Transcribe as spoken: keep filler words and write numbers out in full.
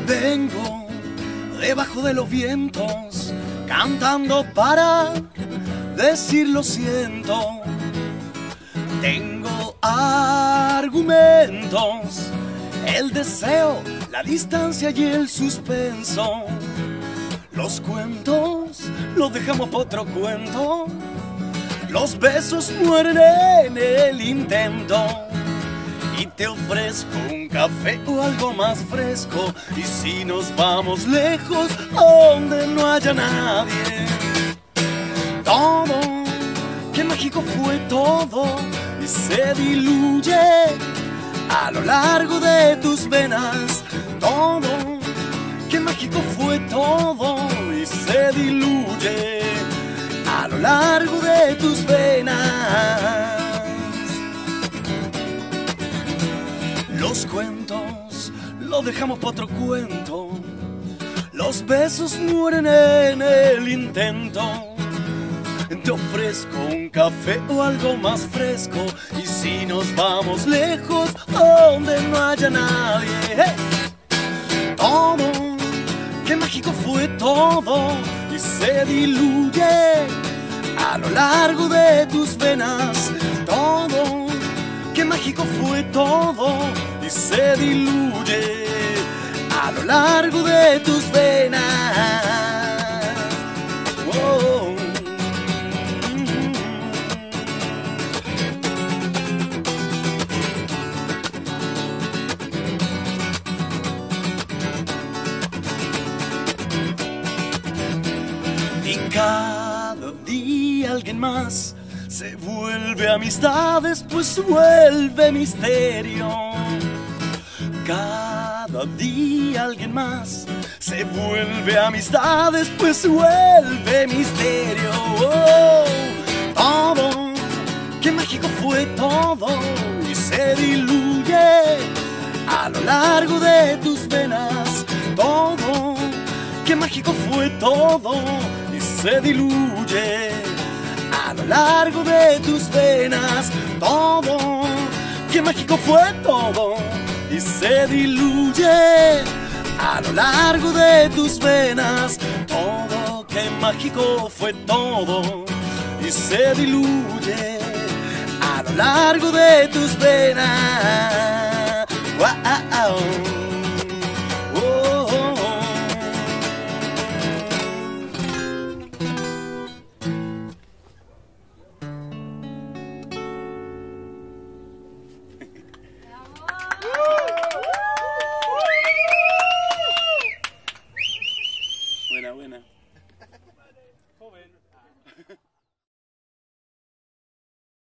Vengo debajo de los vientos, cantando para decir lo siento. Tengo argumentos, el deseo, la distancia y el suspenso. Los cuentos los dejamos para otro cuento. Los besos mueren en el intento. Y te ofrezco un café o algo más fresco. Y si nos vamos lejos, donde no haya nadie. Todo, qué mágico fue todo, y se diluye a lo largo de tus venas. Todo, qué mágico fue todo, y se diluye a lo largo de tus venas. Los cuentos los dejamos para otro cuento. Los besos mueren en el intento. Te ofrezco un café o algo más fresco. Y si nos vamos lejos, donde no haya nadie. ¡Hey! Todo, qué mágico fue todo, y se diluye a lo largo de tus venas. Todo, qué mágico fue todo, y se diluye a lo largo de tus venas. Oh. Y cada día alguien más se vuelve amistad, después vuelve misterio. Cada día alguien más se vuelve amistad, después vuelve misterio. Oh, todo, qué mágico fue todo, y se diluye a lo largo de tus venas. Todo, qué mágico fue todo, y se diluye a lo largo de tus venas. Todo, qué mágico fue todo, y se diluye a lo largo de tus venas. Todo, qué mágico fue todo, y se diluye a lo largo de tus venas. Wow. Oh, oh, oh. Buena, buena. Joven.